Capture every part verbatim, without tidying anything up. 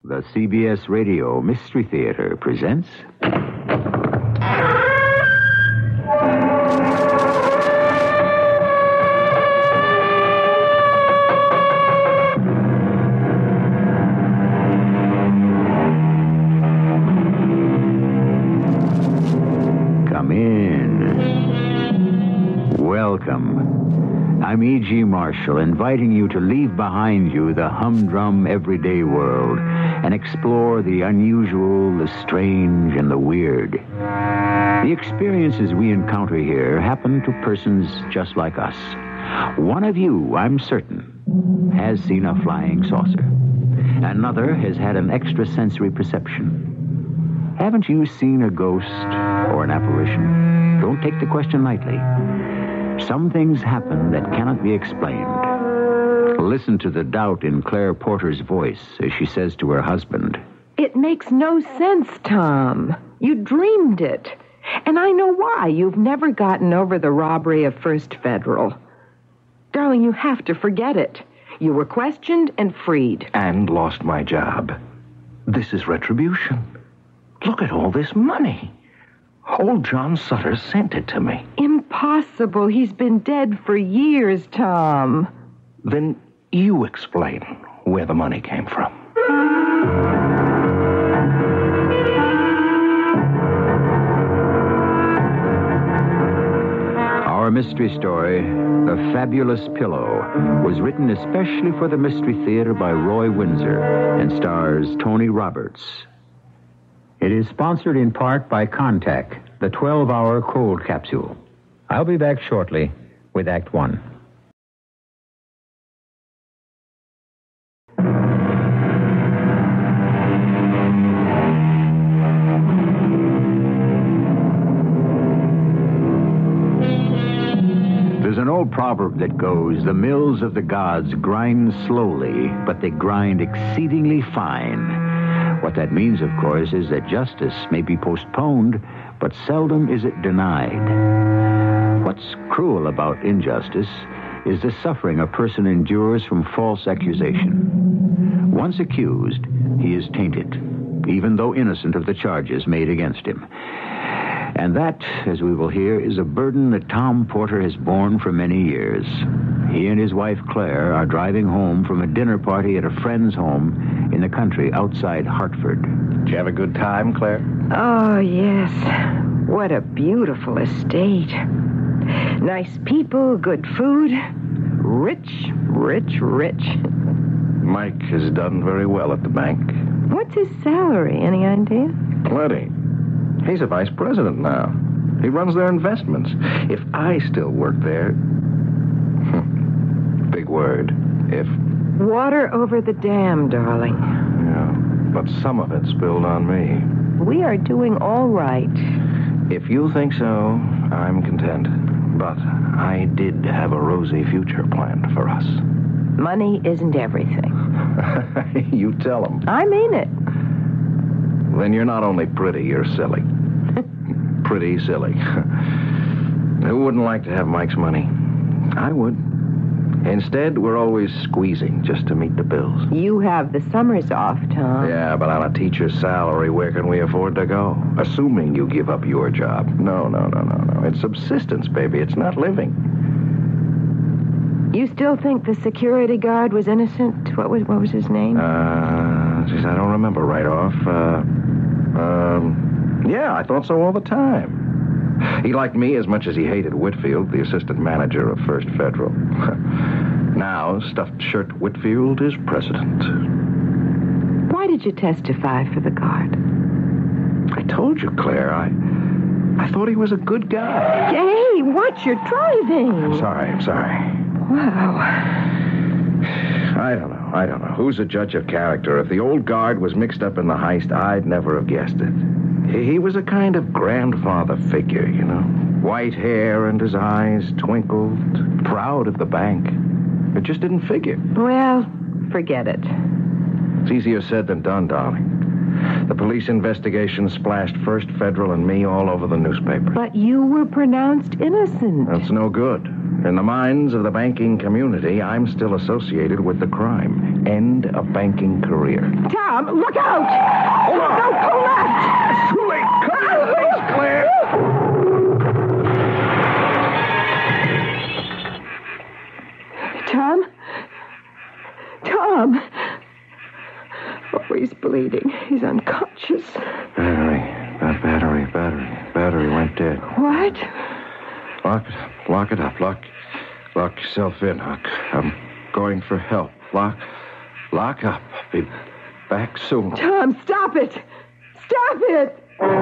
The C B S Radio Mystery Theater presents... Come in. Welcome. I'm E G. Marshall, inviting you to leave behind you the humdrum everyday world and explore the unusual, the strange, and the weird. The experiences we encounter here happen to persons just like us. One of you, I'm certain, has seen a flying saucer. Another has had an extrasensory perception. Haven't you seen a ghost or an apparition? Don't take the question lightly. Some things happen that cannot be explained. Listen to the doubt in Claire Porter's voice as she says to her husband, "It makes no sense, Tom. You dreamed it. And I know why. You've never gotten over the robbery of First Federal. Darling, you have to forget it. You were questioned and freed. And lost my job. This is retribution. Look at all this money. Old John Sutter sent it to me." Impossible. He's been dead for years, Tom. Then you explain where the money came from. Our mystery story, The Fabulous Pillow, was written especially for the Mystery Theater by Roy Windsor and stars Tony Roberts. It is sponsored in part by Contact, the twelve-hour cold capsule. I'll be back shortly with Act One. There's an old proverb that goes, "The mills of the gods grind slowly, but they grind exceedingly fine." What that means, of course, is that justice may be postponed, but seldom is it denied. What's cruel about injustice is the suffering a person endures from false accusation. Once accused, he is tainted, even though innocent of the charges made against him. And that, as we will hear, is a burden that Tom Porter has borne for many years. He and his wife, Claire, are driving home from a dinner party at a friend's home in the country outside Hartford. Did you have a good time, Claire? Oh, yes. What a beautiful estate. Nice people, good food. Rich, rich, rich. Mike has done very well at the bank. What's his salary? Any idea? Plenty. He's a vice president now. He runs their investments. If I still worked there... Big word. If... Water over the dam, darling. Yeah, but some of it spilled on me. We are doing all right. If you think so, I'm content. But I did have a rosy future planned for us. Money isn't everything. You tell him. I mean it. Then you're not only pretty, you're silly. Pretty silly. Who wouldn't like to have Mike's money? I would. Instead, we're always squeezing just to meet the bills. You have the summers off, Tom. Yeah, but on a teacher's salary, where can we afford to go? Assuming you give up your job. No, no, no, no, no. It's subsistence, baby. It's not living. You still think the security guard was innocent? What was what was his name? Uh, geez, I don't remember right off. Uh, um, yeah, I thought so all the time. He liked me as much as he hated Whitfield, the assistant manager of First Federal. Now, stuffed shirt Whitfield is president. Why did you testify for the guard? I told you, Claire, I... I thought he was a good guy. Hey, watch your driving. I'm sorry, I'm sorry. Wow. I don't know, I don't know. Who's a judge of character? If the old guard was mixed up in the heist, I'd never have guessed it. He was a kind of grandfather figure, you know. White hair and his eyes twinkled, proud of the bank. It just didn't figure. Well, forget it. It's easier said than done, darling. The police investigation splashed First Federal and me all over the newspaper. But you were pronounced innocent. That's no good. In the minds of the banking community, I'm still associated with the crime. End of banking career. Tom, look out! Oh, no, pull left! Too late! Cover your face, Claire! Tom? Tom? Oh, he's bleeding. He's unconscious. Battery. Uh, battery, battery. Battery went dead. What? Lock it up. Lock it up. Lock, lock yourself in, Huck. I'm going for help. Lock, lock up. Be back soon. Tom, stop it! Stop it!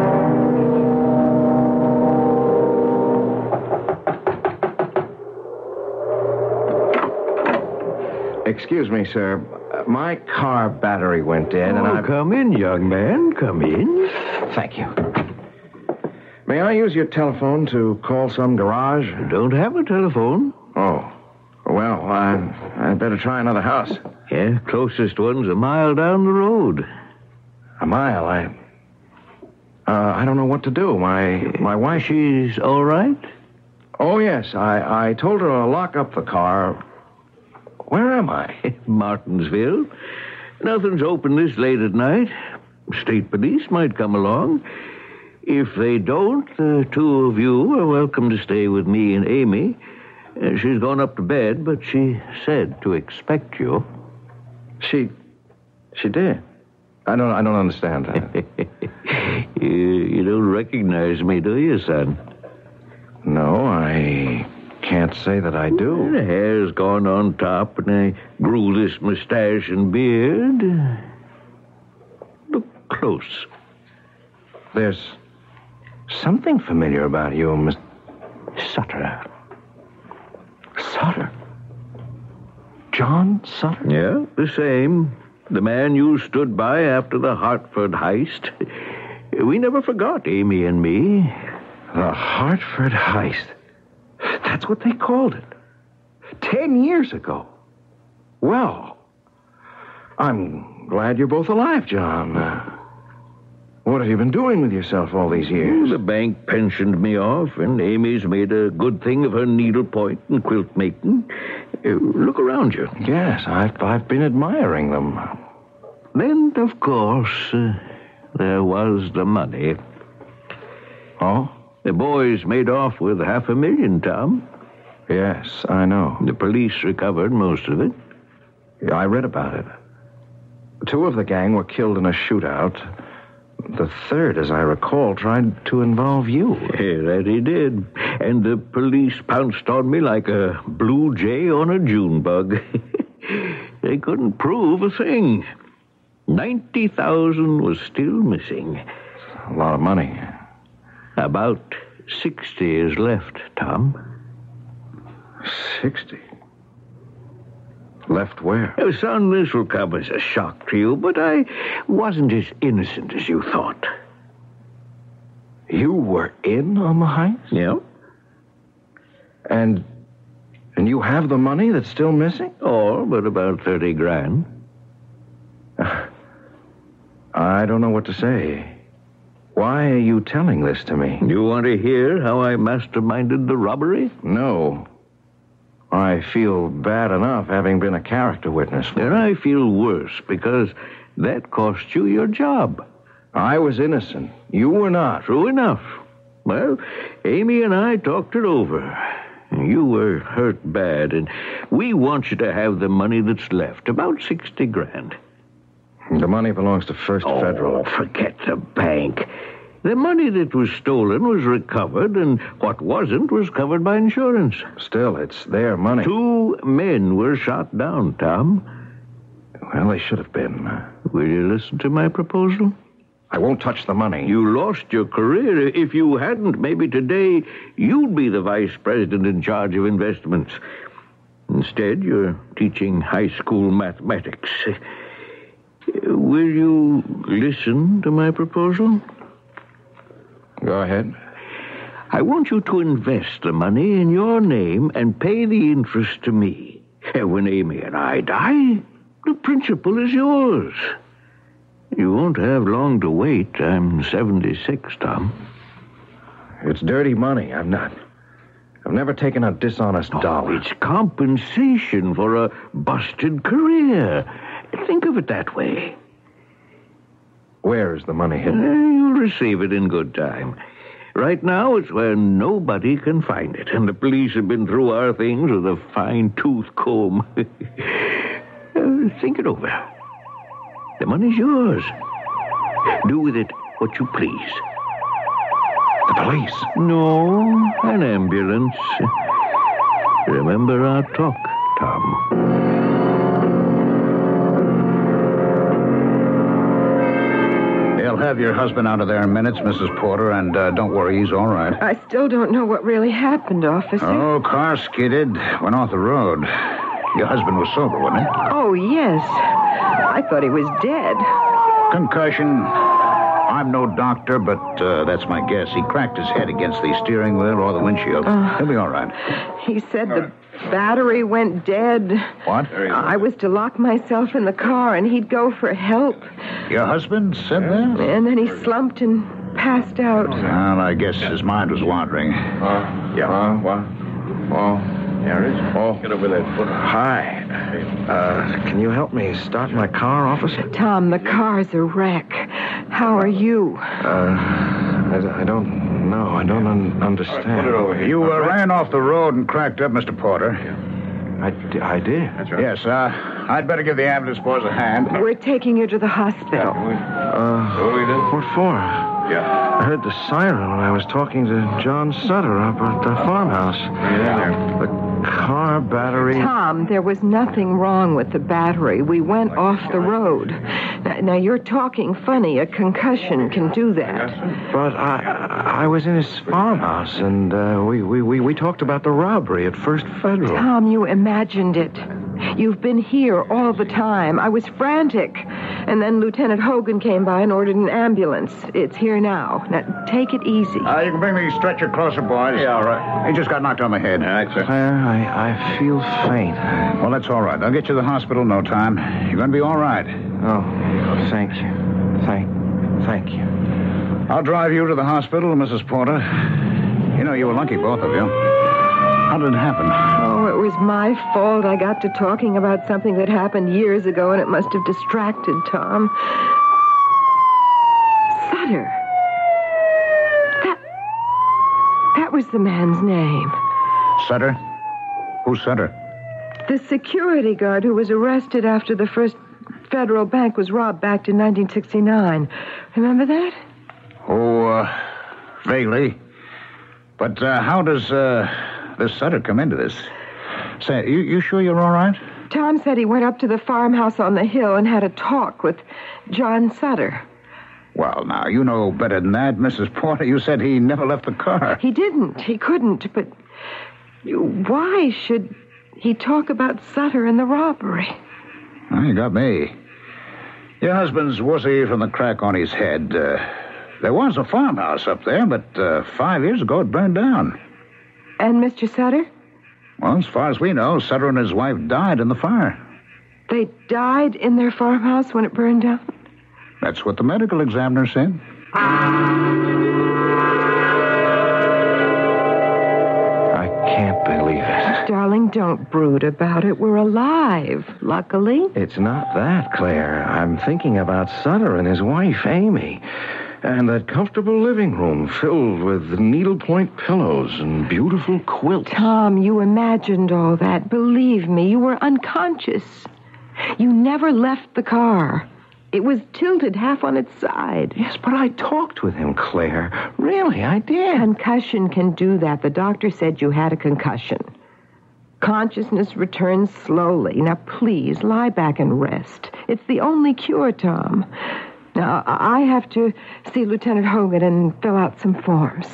Excuse me, sir. Uh, My car battery went dead, and Oh, I... come in, young man. Come in. Thank you. May I use your telephone to call some garage? Don't have a telephone. Oh. Well, I, I'd better try another house. Yeah, closest one's a mile down the road. A mile, I... Uh, I don't know what to do. My my wife... She's all right? Oh, yes. I, I told her to lock up the car. Where am I? Martinsville. Nothing's open this late at night. State police might come along. If they don't, the two of you are welcome to stay with me and Amy. Uh, she's gone up to bed, but she said to expect you. She... She did. I don't I don't understand that. you, you don't recognize me, do you, son? No, I can't say that I do. The hair's gone on top, and I grew this mustache and beard. Look close. There's something familiar about you, Miss Sutter. Sutter. John Sutter? Yeah, the same. The man you stood by after the Hartford heist. We never forgot, Amy and me. The Hartford heist. That's what they called it. Ten years ago. Well, I'm glad you're both alive, John. Uh, what have you been doing with yourself all these years? The bank pensioned me off, and Amy's made a good thing of her needlepoint and quilt making. Uh, look around you. Yes, I've, I've been admiring them. Then, of course, uh, there was the money. Oh? The boys made off with half a million, Tom. Yes, I know. The police recovered most of it. I read about it. Two of the gang were killed in a shootout. The third, as I recall, tried to involve you. Yeah, that he did. And the police pounced on me like a blue jay on a June bug. They couldn't prove a thing. Ninety thousand was still missing. A lot of money. About sixty is left, Tom. Sixty? Left where? Oh, son, this will come as a shock to you, but I wasn't as innocent as you thought. You were in on the heist? Yeah? And and you have the money that's still missing? All but about thirty grand. I don't know what to say. Why are you telling this to me? You want to hear how I masterminded the robbery? No. I feel bad enough having been a character witness. And I feel worse because that cost you your job. I was innocent. You were not. True enough. Well, Amy and I talked it over. You were hurt bad, and we want you to have the money that's left, about sixty grand. The money belongs to First Oh, Federal. forget the bank. The money that was stolen was recovered, and what wasn't was covered by insurance. Still, it's their money. Two men were shot down, Tom. Well, they should have been. Will you listen to my proposal? I won't touch the money. You lost your career. If you hadn't, maybe today you'd be the vice president in charge of investments. Instead, you're teaching high school mathematics. Will you listen to my proposal? Go ahead. I want you to invest the money in your name and pay the interest to me. And when Amy and I die, the principal is yours. You won't have long to wait. I'm seventy-six, Tom. It's dirty money. I'm not... I've never taken a dishonest dollar. Oh, it's compensation for a busted career. Think of it that way. Where is the money Uh, hidden? you'll receive it in good time. Right now, it's where nobody can find it, and the police have been through our things with a fine-tooth comb. Uh, think it over. The money's yours. Do with it what you please. The police? No, an ambulance. Remember our talk, Tom. They'll have your husband out of there in minutes, Missus Porter, and uh, don't worry, he's all right. I still don't know what really happened, officer. Oh, car skidded, went off the road. Your husband was sober, wasn't he? Oh, yes. I thought he was dead. Concussion. I'm no doctor, but uh, that's my guess. He cracked his head against the steering wheel or the windshield. Uh, He'll be all right. He said the battery went dead. What? I was to lock myself in the car, and he'd go for help. Your husband said that? And then he slumped and passed out. Well, I guess his mind was wandering. Uh, yeah. Uh, what? Oh, there it is. Oh. Get over that foot. Hi. Uh, can you help me start my car, officer? Tom, the car's a wreck. How are you? Uh, I, I don't know. I don't un- understand. Put it over here. You uh, ran off the road and cracked up, Mister Porter. I, d- I did. That's right. Yes, uh, I'd better give the ambulance boys a hand. We're taking you to the hospital. Uh, what for? Yeah. I heard the siren when I was talking to John Sutter up at the farmhouse. Yeah. The car battery... Tom, there was nothing wrong with the battery. We went off the road. Now, now you're talking funny. A concussion can do that. But I I was in his farmhouse, and uh, we, we, we, we talked about the robbery at First Federal. Tom, you imagined it. You've been here all the time. I was frantic. And then Lieutenant Hogan came by and ordered an ambulance. It's here now. Now, take it easy. Uh, you can bring the stretcher closer, boys. Yeah, all right. He just got knocked on the head. All right, sir. Claire, I, I feel faint. Well, that's all right. I'll get you to the hospital in no time. You're going to be all right. Oh, thank you. Thank, thank you. I'll drive you to the hospital, Missus Porter. You know, you were lucky, both of you. How did it happen? Oh, it was my fault. I got to talking about something that happened years ago, and it must have distracted Tom. Sutter. That... That was the man's name. Sutter? Who's Sutter? The security guard who was arrested after the First Federal Bank was robbed back in nineteen sixty-nine. Remember that? Oh, uh, vaguely. But uh, how does uh, this Sutter come into this? Say, you, you sure you're all right? Tom said he went up to the farmhouse on the hill and had a talk with John Sutter. Well, now, you know better than that, Missus Porter. You said he never left the car. He didn't. He couldn't. But why should he talk about Sutter and the robbery? Well, you got me. Your husband's wussy from the crack on his head. Uh, there was a farmhouse up there, but uh, five years ago it burned down. And Mister Sutter? Well, as far as we know, Sutter and his wife died in the fire. They died in their farmhouse when it burned down? That's what the medical examiner said. I can't believe it. Darling, don't brood about it. We're alive, luckily. It's not that, Claire. I'm thinking about Sutter and his wife, Amy. And that comfortable living room filled with needlepoint pillows and beautiful quilts. Tom, you imagined all that. Believe me, you were unconscious. You never left the car. It was tilted half on its side. Yes, but I talked with him, Claire. Really, I did. Concussion can do that. The doctor said you had a concussion. Consciousness returns slowly. Now, please, lie back and rest. It's the only cure, Tom. Now, I have to see Lieutenant Hogan and fill out some forms.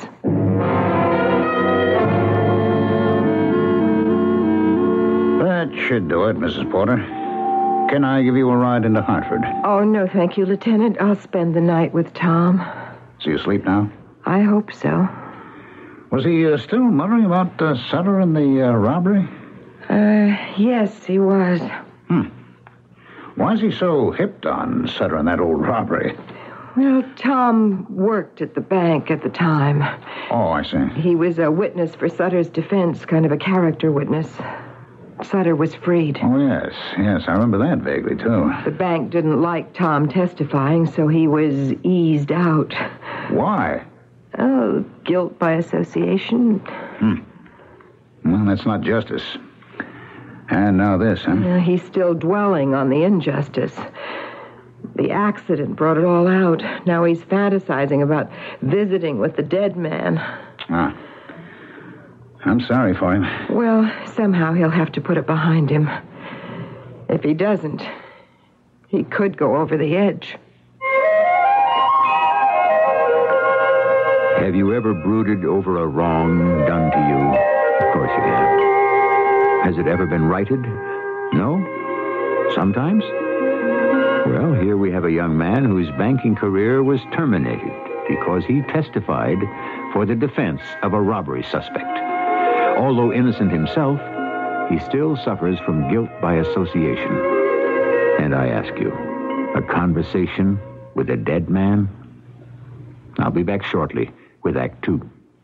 That should do it, Missus Porter. Can I give you a ride into Hartford? Oh, no, thank you, Lieutenant. I'll spend the night with Tom. So you asleep now? I hope so. Was he uh, still muttering about uh, Sutter and the uh, robbery? Uh, yes, he was. Hmm. Why is he so hipped on Sutter and that old robbery? Well, Tom worked at the bank at the time. Oh, I see. He was a witness for Sutter's defense, kind of a character witness. Sutter was freed. Oh, yes. Yes, I remember that vaguely, too. The bank didn't like Tom testifying, so he was eased out. Why? Oh, guilt by association. Hmm. Well, that's not justice. And now this, huh? Uh, he's still dwelling on the injustice. The accident brought it all out. Now he's fantasizing about visiting with the dead man. Ah. I'm sorry for him. Well, somehow he'll have to put it behind him. If he doesn't, he could go over the edge. Have you ever brooded over a wrong done to you? Of course you have. Has it ever been righted? No? Sometimes? Well, here we have a young man whose banking career was terminated because he testified for the defense of a robbery suspect. Although innocent himself, he still suffers from guilt by association. And I ask you, a conversation with a dead man? I'll be back shortly with Act Two.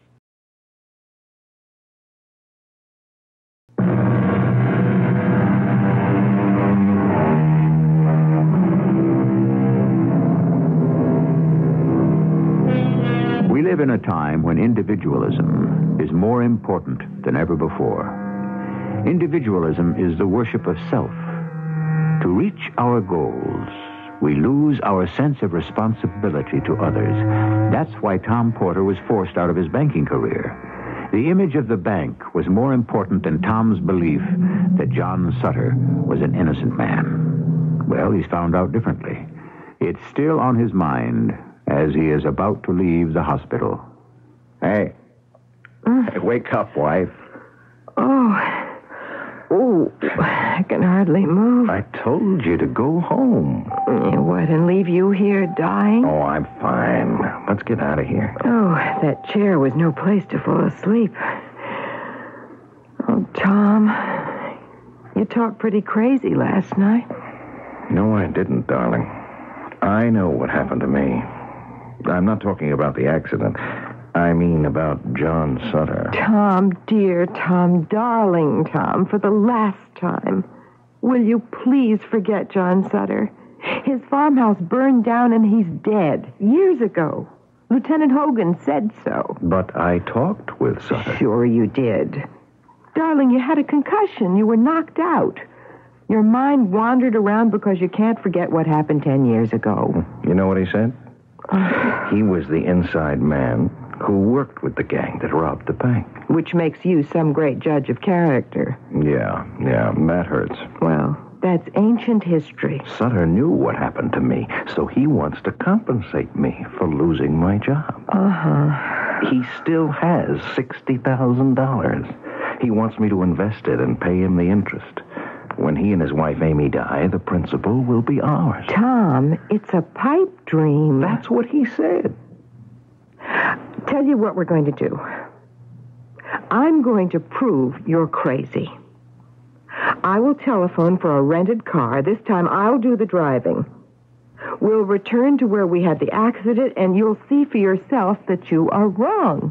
We live in a time when individualism is more important than ever before. Individualism is the worship of self. To reach our goals, we lose our sense of responsibility to others. That's why Tom Porter was forced out of his banking career. The image of the bank was more important than Tom's belief that John Sutter was an innocent man. Well, he's found out differently. It's still on his mind as he is about to leave the hospital. Hey. Hey, wake up, wife. Oh. Oh, I can hardly move. I told you to go home. Yeah, what, and leave you here dying? Oh, I'm fine. Let's get out of here. Oh, that chair was no place to fall asleep. Oh, Tom, you talked pretty crazy last night. No, I didn't, darling. I know what happened to me. I'm not talking about the accident. I mean about John Sutter. Tom, dear Tom, darling Tom, for the last time, will you please forget John Sutter? His farmhouse burned down and he's dead years ago. Lieutenant Hogan said so. But I talked with Sutter. Sure you did. Darling, you had a concussion. You were knocked out. Your mind wandered around because you can't forget what happened ten years ago. You know what he said? He was the inside man who worked with the gang that robbed the bank. Which makes you some great judge of character. Yeah, yeah, that hurts. Well, that's ancient history. Sutter knew what happened to me, so he wants to compensate me for losing my job. Uh-huh. He still has sixty thousand dollars. He wants me to invest it and pay him the interest. When he and his wife Amy die, the principal will be ours. Tom, it's a pipe dream. That's what he said. Tell you what we're going to do. I'm going to prove you're crazy. I will telephone for a rented car. This time I'll do the driving. We'll return to where we had the accident, and you'll see for yourself that you are wrong.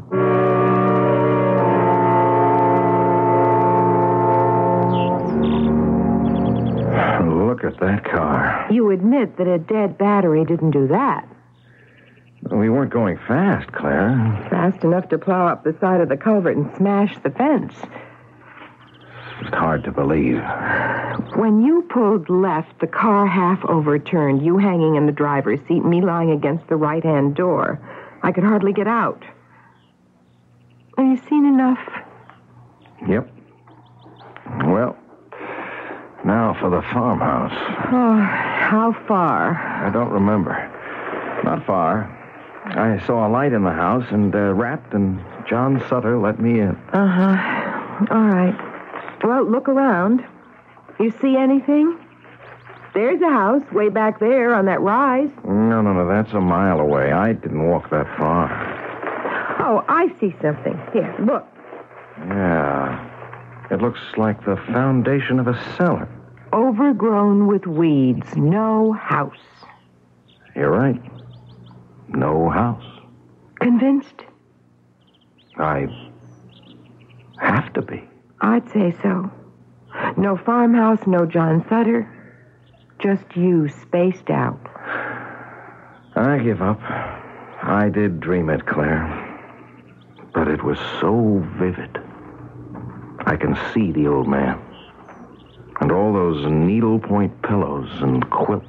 Look at that car. You admit that a dead battery didn't do that. We weren't going fast, Claire. Fast enough to plow up the side of the culvert and smash the fence. It's hard to believe. When you pulled left, the car half overturned, you hanging in the driver's seat, me lying against the right-hand door. I could hardly get out. Have you seen enough? Yep. Well, now for the farmhouse. Oh, how far? I don't remember. Not far. I saw a light in the house and uh, rapped, and John Sutter let me in. Uh-huh. All right. Well, look around. You see anything? There's a house way back there on that rise. No, no, no, that's a mile away. I didn't walk that far. Oh, I see something. Here, look. Yeah. It looks like the foundation of a cellar. Overgrown with weeds. No house. You're right. no house. Convinced? I have to be. I'd say so. No farmhouse, no John Sutter. Just you spaced out. I give up. I did dream it, Claire. But it was so vivid. I can see the old man. And all those needlepoint pillows and quilts.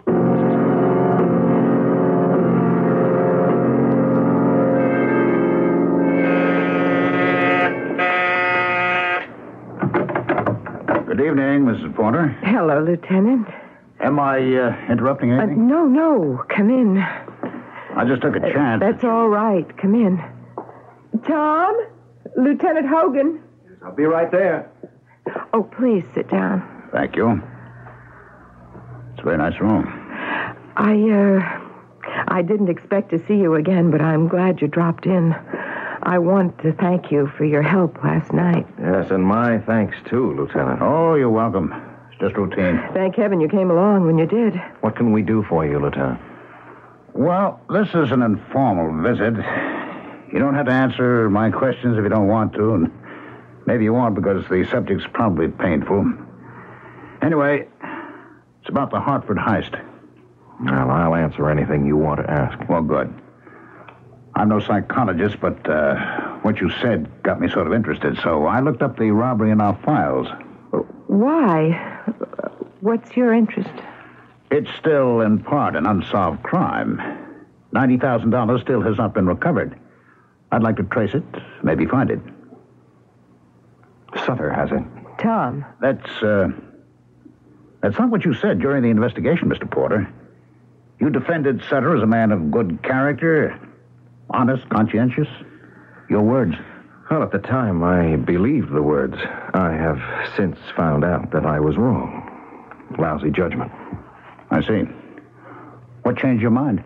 Good evening, Missus Porter. Hello, Lieutenant. Am I uh, interrupting Uh, anything? no, no. Come in. I just took a chance. That's all right. Come in. Tom? Lieutenant Hogan? I'll be right there. Oh, please sit down. Thank you. It's a very nice room. I, uh, I didn't expect to see you again, but I'm glad you dropped in. I want to thank you for your help last night. Yes, and my thanks, too, Lieutenant. Oh, you're welcome. It's just routine. Thank heaven you came along when you did. What can we do for you, Lieutenant? Well, this is an informal visit. You don't have to answer my questions if you don't want to, and maybe you won't because the subject's probably painful. Anyway, it's about the Hartford heist. Well, I'll answer anything you want to ask. Well, good. I'm no psychologist, but uh, what you said got me sort of interested, so I looked up the robbery in our files. Why? What's your interest? It's still, in part, an unsolved crime. ninety thousand dollars still has not been recovered. I'd like to trace it, maybe find it. Sutter has it. Tom. That's, uh... That's not what you said during the investigation, Mister Porter. You defended Sutter as a man of good character, honest, conscientious. Your words. Well, at the time, I believed the words. I have since found out that I was wrong. Lousy judgment. I see. What changed your mind?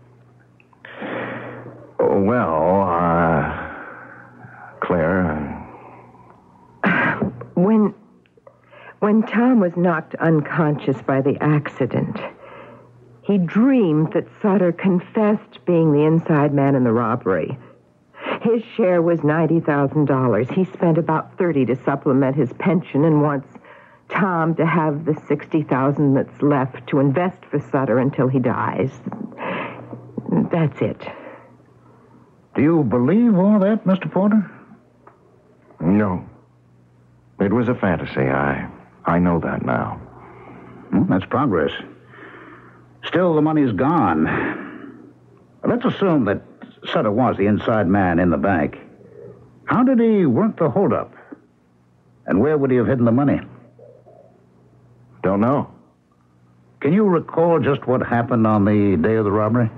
Oh, well, uh... Claire... When... When Tom was knocked unconscious by the accident, he dreamed that Sutter confessed being the inside man in the robbery. His share was ninety thousand dollars. He spent about thirty to supplement his pension and wants Tom to have the sixty thousand dollars that's left to invest for Sutter until he dies. That's it. Do you believe all that, Mister Porter? No. It was a fantasy. I... I know that now. Well, that's progress. Still, the money's gone. Let's assume that Sutter was the inside man in the bank. How did he work the holdup? And where would he have hidden the money? Don't know. Can you recall just what happened on the day of the robbery?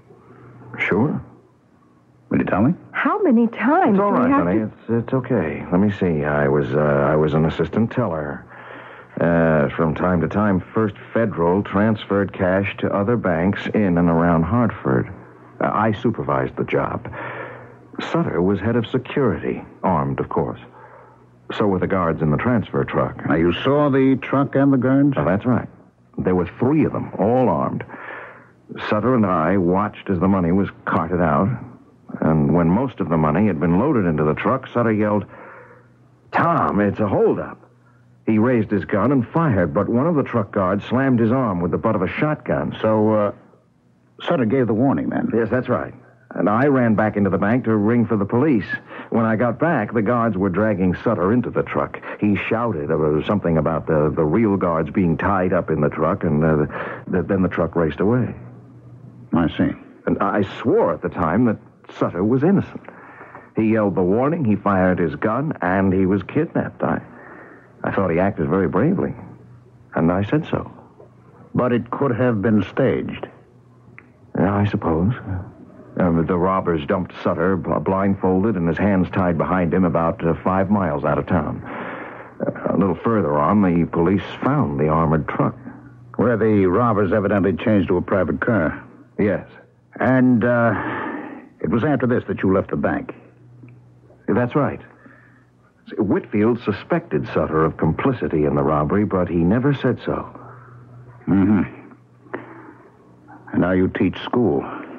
Sure. Will you tell me? How many times? It's all do we right, have honey. to- It's it's okay. Let me see. I was uh, I was an assistant teller. Uh, from time to time, First Federal transferred cash to other banks in and around Hartford. Uh, I supervised the job. Sutter was head of security, armed, of course. So were the guards in the transfer truck. Now, you saw the truck and the guards? Oh, that's right. There were three of them, all armed. Sutter and I watched as the money was carted out. And when most of the money had been loaded into the truck, Sutter yelled, "Tom, it's a holdup." He raised his gun and fired, but one of the truck guards slammed his arm with the butt of a shotgun. So, uh, Sutter gave the warning then? Yes, that's right. And I ran back into the bank to ring for the police. When I got back, the guards were dragging Sutter into the truck. He shouted uh, something about the, the real guards being tied up in the truck, and uh, the, then the truck raced away. I see. And I swore at the time that Sutter was innocent. He yelled the warning, he fired his gun, and he was kidnapped. I, I thought he acted very bravely, and I said so. But it could have been staged. Yeah, I suppose. Uh, the robbers dumped Sutter b- blindfolded and his hands tied behind him about uh, five miles out of town. Uh, a little further on, the police found the armored truck. Where the robbers evidently changed to a private car. Yes. And, uh, it was after this that you left the bank. That's right. Whitfield suspected Sutter of complicity in the robbery, but he never said so. Mm-hmm. And now you teach school.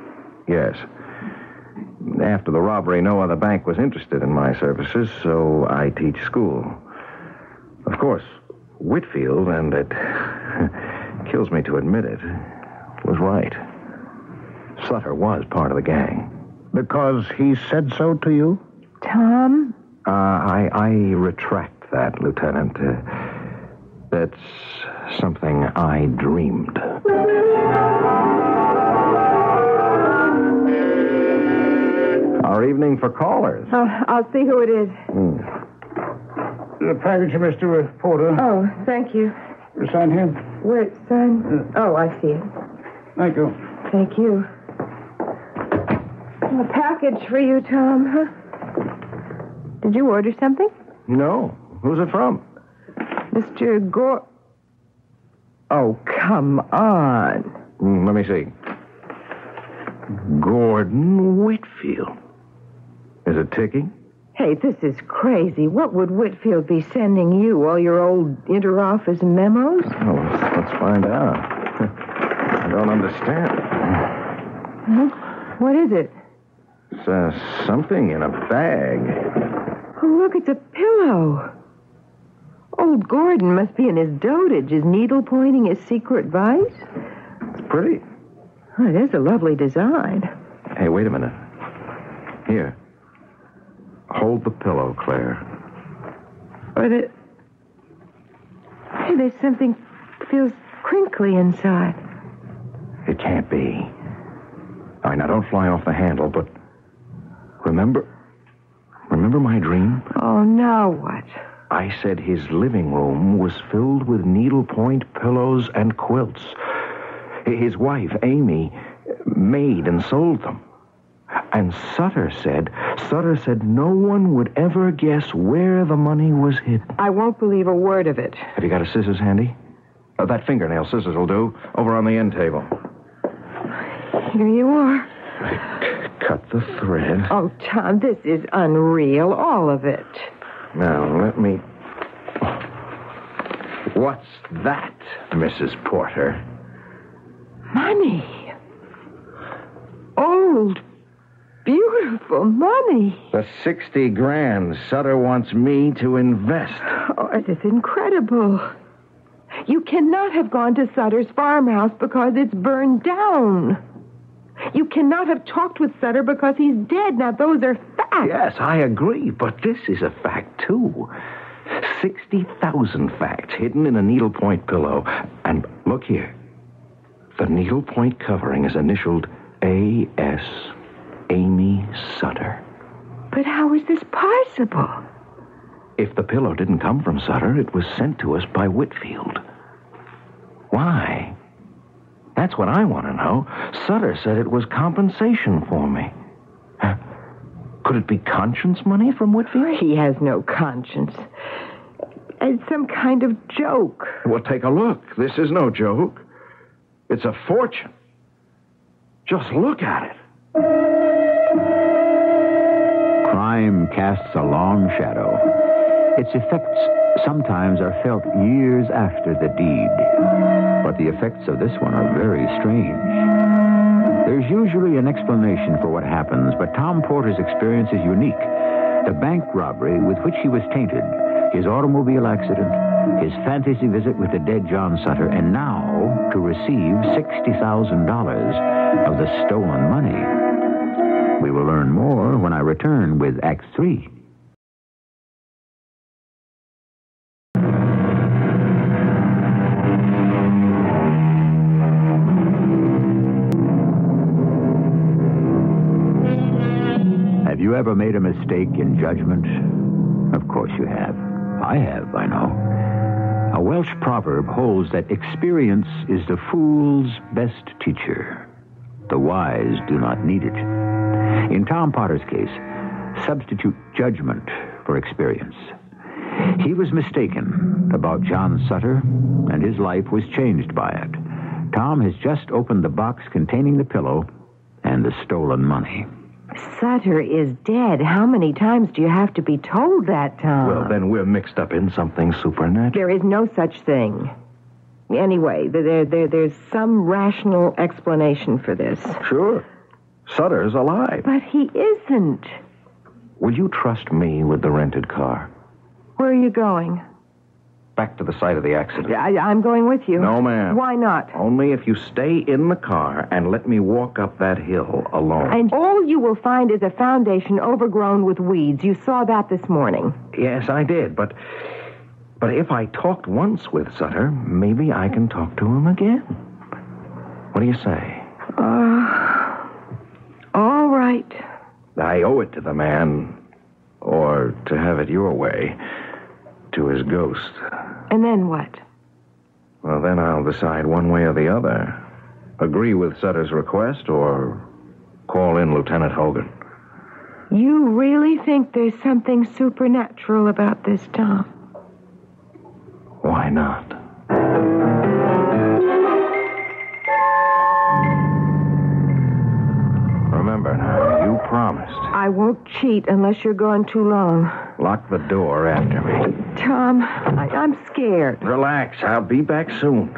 Yes. After the robbery, no other bank was interested in my services, so I teach school. Of course, Whitfield, and it kills me to admit it, was right. Sutter was part of the gang. Because he said so to you? Tom? Uh, I, I retract that, Lieutenant. Uh, that's something I dreamed. Our evening for callers. Oh, I'll see who it is. Hmm. The package, Mister Porter. Oh, thank you. Sign here. Where, son? Oh, I see it. Thank you. Thank you. A package for you, Tom, huh? Did you order something? No. Who's it from? Mister Gore... Oh, come on. Hmm, let me see. Gordon Whitfield. Is it ticking? Hey, this is crazy. What would Whitfield be sending you? All your old inter-office memos? Oh, let's, let's find out. I don't understand. Huh? What is it? It's uh, something in a bag. Oh, look, it's a pillow. Old Gordon must be in his dotage. Is needle-pointing his secret vice? It's pretty. Oh, it is a lovely design. Hey, wait a minute. Here. Hold the pillow, Claire. But it... Hey, there's something feels crinkly inside. It can't be. All right, now don't fly off the handle, but remember... Remember my dream? Oh, now what? I said his living room was filled with needlepoint pillows and quilts. His wife, Amy, made and sold them. And Sutter said, Sutter said no one would ever guess where the money was hidden. I won't believe a word of it. Have you got a scissors handy? Oh, that fingernail scissors will do. Over on the end table. Here you are. I c- cut the thread. Oh, Tom, this is unreal, all of it. Now, let me... What's that, Missus Porter? Money. Old, beautiful money. The sixty grand Sutter wants me to invest. Oh, it is incredible. You cannot have gone to Sutter's farmhouse because it's burned down. You cannot have talked with Sutter because he's dead. Now, those are facts. Yes, I agree, but this is a fact, too. sixty thousand facts hidden in a needlepoint pillow. And look here. The needlepoint covering is initialed A S Amy Sutter. But how is this possible? If the pillow didn't come from Sutter, it was sent to us by Whitfield. Why? That's what I want to know. Sutter said it was compensation for me. Huh? Could it be conscience money from Whitfield? He has no conscience. It's some kind of joke. Well, take a look. This is no joke. It's a fortune. Just look at it. Crime casts a long shadow. Its effects sometimes are felt years after the deed. But the effects of this one are very strange. There's usually an explanation for what happens, but Tom Porter's experience is unique. The bank robbery with which he was tainted, his automobile accident, his fantasy visit with the dead John Sutter, and now to receive sixty thousand dollars of the stolen money. We will learn more when I return with Act Three. Have you ever made a mistake in judgment? Of course you have. I have, I know. A Welsh proverb holds that experience is the fool's best teacher. The wise do not need it. In Tom Potter's case, substitute judgment for experience. He was mistaken about John Sutter, and his life was changed by it. Tom has just opened the box containing the pillow and the stolen money. Sutter is dead. How many times do you have to be told that, Tom? Well, then we're mixed up in something supernatural. There is no such thing. Anyway, there, there, there's some rational explanation for this. Sure. Sutter's alive. But he isn't. Will you trust me with the rented car? Where are you going? Back to the site of the accident. I, I'm going with you. No, ma'am. Why not? Only if you stay in the car and let me walk up that hill alone. And all you will find is a foundation overgrown with weeds. You saw that this morning. Yes, I did, but... But if I talked once with Sutter, maybe I can talk to him again. What do you say? Uh, all right. I owe it to the man, or to have it your way, to his ghost. And then what? Well, then I'll decide one way or the other. Agree with Sutter's request or call in Lieutenant Hogan. You really think there's something supernatural about this, Tom? Why not? Remember now, you promised. I won't cheat unless you're gone too long. Lock the door after me. Tom, I, I'm scared. Relax, I'll be back soon.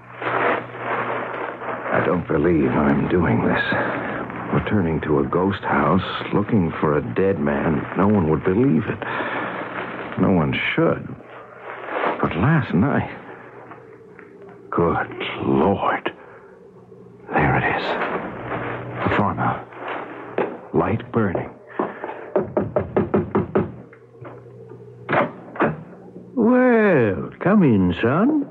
I don't believe I'm doing this. Returning to a ghost house, looking for a dead man, no one would believe it. No one should. But last night... Good Lord. There it is. The farmhouse. Light burning. Well, come in, son.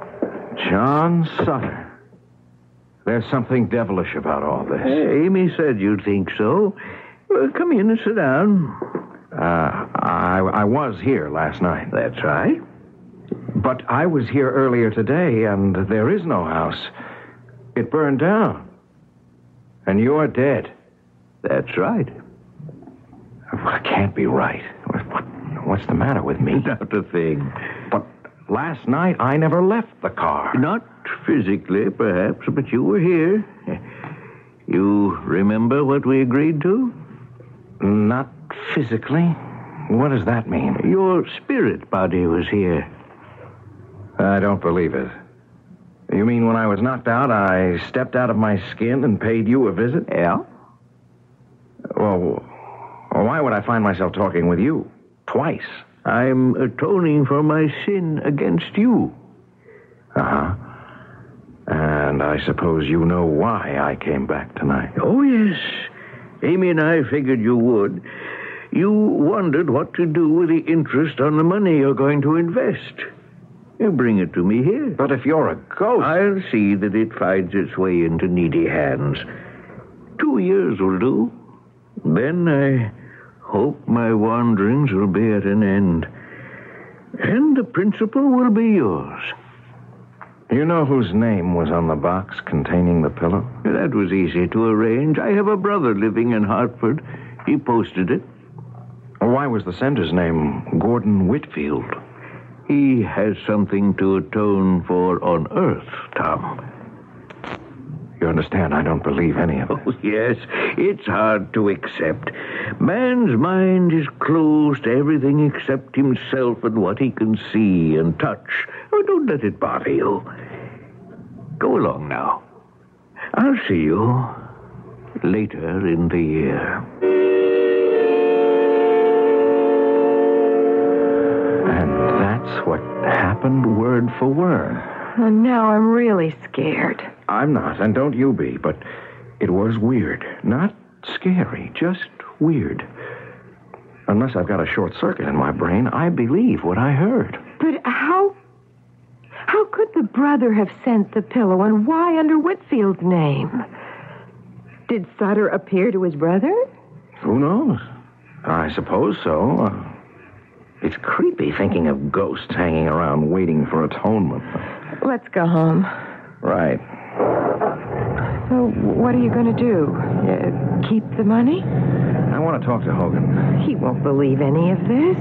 John Sutter. There's something devilish about all this. Hey, Amy said you'd think so. Well, come in and sit down. Uh, I, I was here last night. That's right. But I was here earlier today, and there is no house. It burned down. And you're dead. That's right. That can't be right. What, what's the matter with me? Not a thing. But last night, I never left the car. Not physically, perhaps, but you were here. You remember what we agreed to? Not physically? What does that mean? Your spirit body was here. I don't believe it. You mean when I was knocked out, I stepped out of my skin and paid you a visit? Yeah? Well, why would I find myself talking with you? Twice. I'm atoning for my sin against you. Uh-huh. And I suppose you know why I came back tonight. Oh, yes. Amy and I figured you would. You wondered what to do with the interest on the money you're going to invest. You bring it to me here. But if you're a ghost... I'll see that it finds its way into needy hands. Two years will do. Then I hope my wanderings will be at an end. And the principal will be yours. You know whose name was on the box containing the pillow? That was easy to arrange. I have a brother living in Hartford. He posted it. Why was the sender's name Gordon Whitfield? He has something to atone for on Earth, Tom. You understand, I don't believe any of it. Oh, yes, it's hard to accept. Man's mind is closed to everything except himself and what he can see and touch. Oh, don't let it bother you. Go along now. I'll see you later in the year. And that's what happened word for word. And now I'm really scared. I'm not, and don't you be, but it was weird. Not scary, just weird. Unless I've got a short circuit in my brain, I believe what I heard. But how... How could the brother have sent the pillow, and why under Whitfield's name? Did Sutter appear to his brother? Who knows? I suppose so. Uh, it's creepy thinking of ghosts hanging around waiting for atonement. Let's go home. Right. So what are you going to do? Uh, keep the money? I want to talk to Hogan. He won't believe any of this.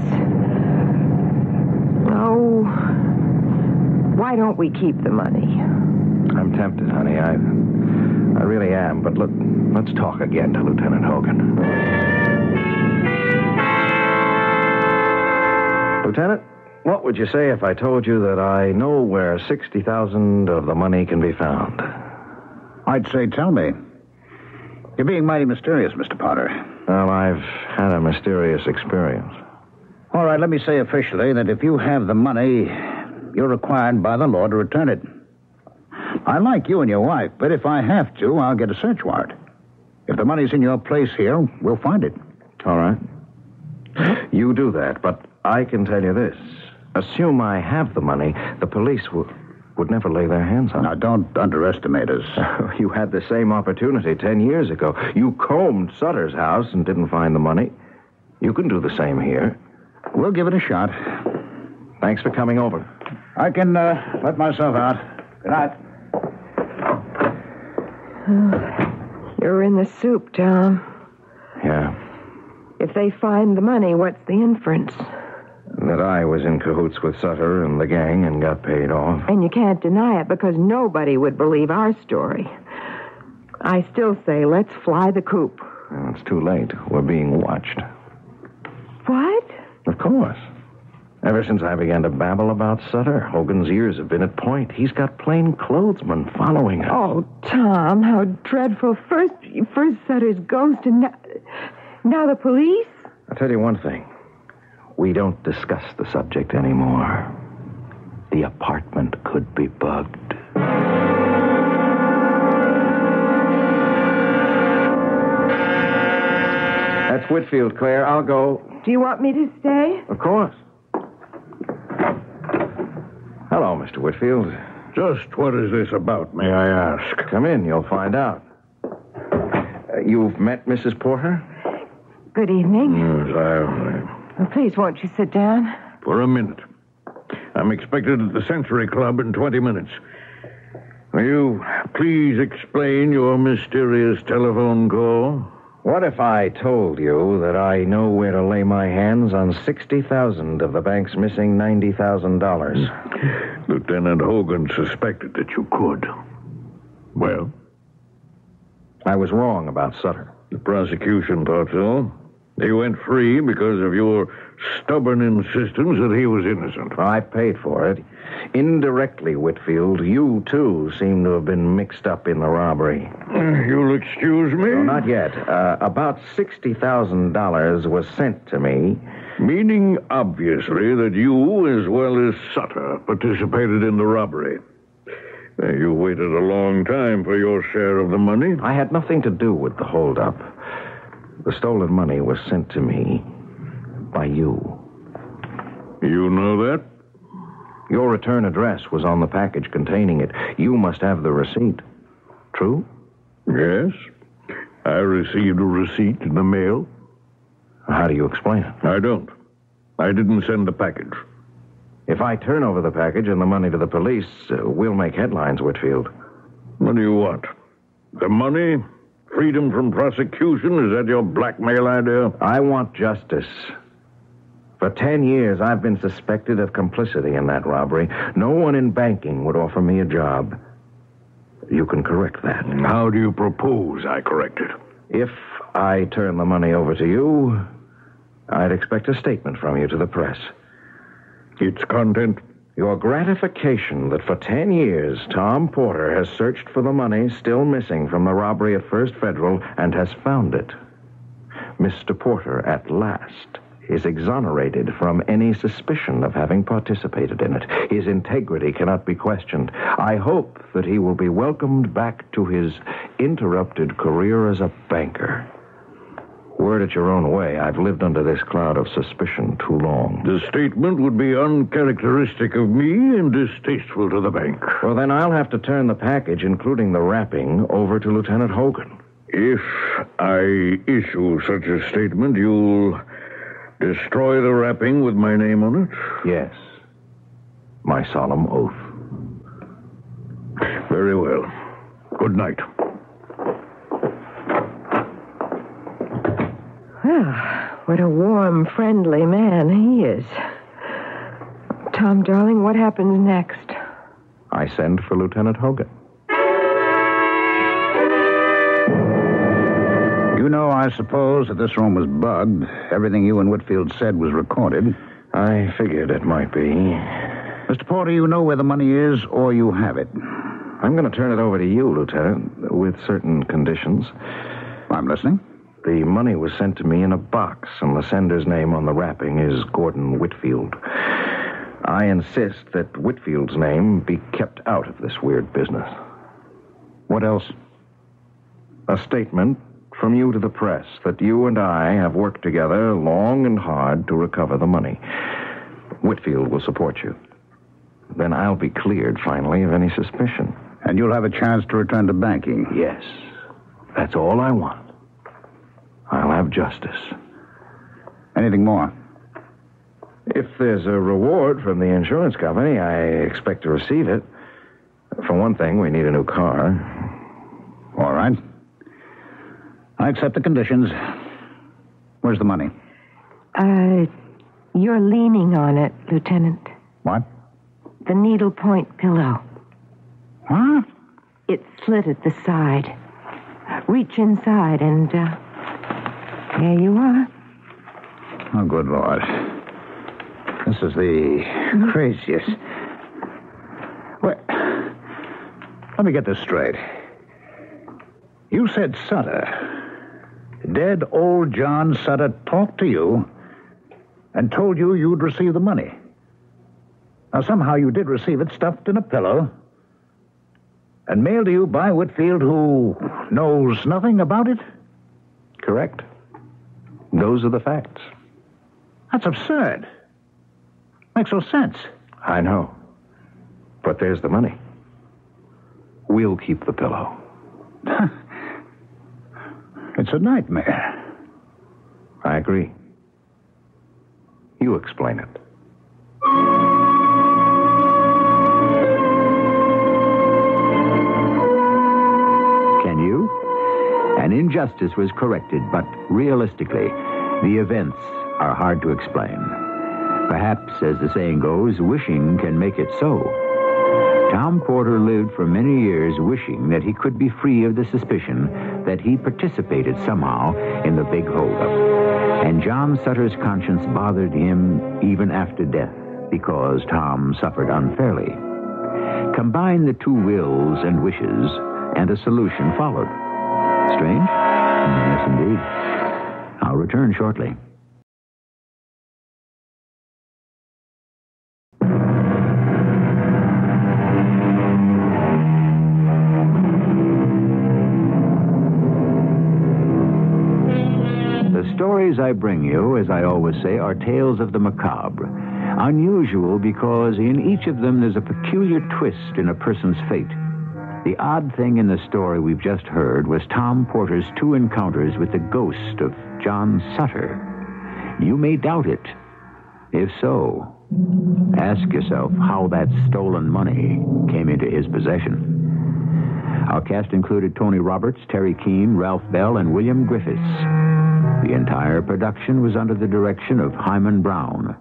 Oh, why don't we keep the money? I'm tempted, honey. I, I really am. But look, let's talk again to Lieutenant Hogan. Lieutenant, what would you say if I told you that I know where sixty thousand of the money can be found? I'd say tell me. You're being mighty mysterious, Mister Potter. Well, I've had a mysterious experience. All right, let me say officially that if you have the money, you're required by the law to return it. I like you and your wife, but if I have to, I'll get a search warrant. If the money's in your place here, we'll find it. All right. You do that, but I can tell you this. Assume I have the money, the police w- would never lay their hands on it. Now, don't underestimate us. You had the same opportunity ten years ago. You combed Sutter's house and didn't find the money. You can do the same here. We'll give it a shot. Thanks for coming over. I can uh, let myself out. Good night. You're in the soup, Tom. Yeah. If they find the money, what's the inference? That I was in cahoots with Sutter and the gang and got paid off. And you can't deny it because nobody would believe our story. I still say let's fly the coop. Well, it's too late. We're being watched. What? Of course. Ever since I began to babble about Sutter, Hogan's ears have been at point. He's got plainclothesmen following us. Oh, Tom, how dreadful. First, first Sutter's ghost, and now, now the police? I'll tell you one thing. We don't discuss the subject anymore. The apartment could be bugged. That's Whitfield, Claire. I'll go. Do you want me to stay? Of course. Hello, Mister Whitfield. Just what is this about, may I ask? Come in, you'll find out. Uh, you've met Missus Porter? Good evening. Yes, I have. Oh, please, won't you sit down? For a minute. I'm expected at the Century Club in twenty minutes. Will you please explain your mysterious telephone call? What if I told you that I know where to lay my hands on sixty thousand of the bank's missing ninety thousand dollars? Lieutenant Hogan suspected that you could. Well? I was wrong about Sutter. The prosecution thought so. He went free because of your stubborn insistence that he was innocent. I paid for it. Indirectly, Whitfield, you, too, seem to have been mixed up in the robbery. Uh, you'll excuse me? No, not yet. Uh, about sixty thousand dollars was sent to me. Meaning, obviously, that you, as well as Sutter, participated in the robbery. Uh, you waited a long time for your share of the money. I had nothing to do with the holdup. The stolen money was sent to me by you. You know that? Your return address was on the package containing it. You must have the receipt. True? Yes. I received a receipt in the mail. How do you explain it? I don't. I didn't send the package. If I turn over the package and the money to the police, uh, we'll make headlines, Whitfield. What do you want? The money? Freedom from prosecution? Is that your blackmail idea? I want justice. For ten years, I've been suspected of complicity in that robbery. No one in banking would offer me a job. You can correct that. How do you propose I correct it? If I turn the money over to you, I'd expect a statement from you to the press. Its content? Your gratification that for ten years, Tom Porter has searched for the money still missing from the robbery at First Federal and has found it. Mister Porter, at last, is exonerated from any suspicion of having participated in it. His integrity cannot be questioned. I hope that he will be welcomed back to his interrupted career as a banker. Word it your own way, I've lived under this cloud of suspicion too long. The statement would be uncharacteristic of me and distasteful to the bank. Well, then I'll have to turn the package, including the wrapping, over to Lieutenant Hogan. If I issue such a statement, you'll destroy the wrapping with my name on it? Yes. My solemn oath. Very well. Good night. Well, what a warm, friendly man he is. Tom, darling, what happens next? I send for Lieutenant Hogan. You know, I suppose, that this room was bugged. Everything you and Whitfield said was recorded. I figured it might be. Mister Porter, you know where the money is, or you have it. I'm going to turn it over to you, Lieutenant, with certain conditions. I'm listening. The money was sent to me in a box, and the sender's name on the wrapping is Gordon Whitfield. I insist that Whitfield's name be kept out of this weird business. What else? A statement from you to the press that you and I have worked together long and hard to recover the money. Whitfield will support you. Then I'll be cleared, finally, of any suspicion. And you'll have a chance to return to banking. Yes. That's all I want. I'll have justice. Anything more? If there's a reward from the insurance company, I expect to receive it. For one thing, we need a new car. All right. I accept the conditions. Where's the money? Uh, you're leaning on it, Lieutenant. What? The needlepoint pillow. Huh? It's slit at the side. Reach inside and, uh, there you are. Oh, good Lord. This is the craziest. Wait. Let me get this straight. You said Sutter. Dead old John Sutter talked to you and told you you'd receive the money. Now, somehow you did receive it stuffed in a pillow and mailed to you by Whitfield, who knows nothing about it? Correct. Those are the facts. That's absurd. Makes no sense. I know. But there's the money. We'll keep the pillow. It's a nightmare. I agree. You explain it. Can you? An injustice was corrected, but realistically, the events are hard to explain. Perhaps, as the saying goes, wishing can make it so. Tom Porter lived for many years wishing that he could be free of the suspicion that he participated somehow in the big holdup. And John Sutter's conscience bothered him even after death because Tom suffered unfairly. Combine the two wills and wishes, and a solution followed. Strange? Yes, indeed. I'll return shortly. The stories I bring you, as I always say, are tales of the macabre. Unusual because in each of them there's a peculiar twist in a person's fate. The odd thing in the story we've just heard was Tom Porter's two encounters with the ghost of John Sutter. You may doubt it. If so, ask yourself how that stolen money came into his possession. Our cast included Tony Roberts, Terry Keane, Ralph Bell, and William Griffiths. The entire production was under the direction of Hyman Brown.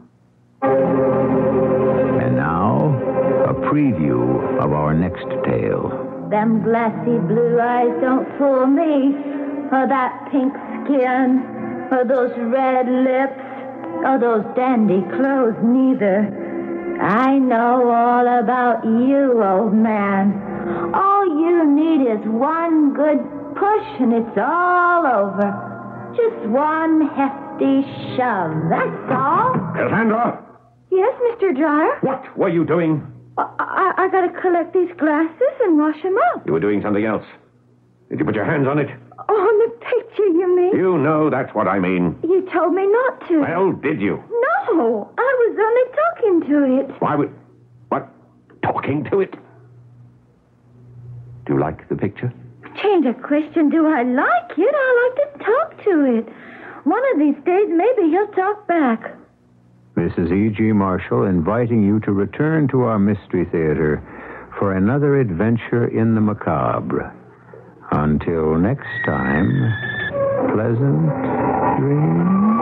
And now, a preview of our next tale. Them glassy blue eyes don't fool me, or that pink skin, or those red lips, or those dandy clothes neither. I know all about you, old man. All you need is one good push and it's all over. Just one hefty shove, that's all. Cassandra! Yes, Mister Dryer? What were you doing? I, I, I gotta collect these glasses and wash them up. You were doing something else. Did you put your hands on it? On the picture, you mean? You know that's what I mean. You told me not to. Well, did you? No, I was only talking to it. Why would... What? Talking to it? Do you like the picture? Change of question, do I like it? I like to talk to it. One of these days, maybe he'll talk back. This is E G. Marshall inviting you to return to our Mystery Theater for another adventure in the macabre. Until next time, pleasant dreams.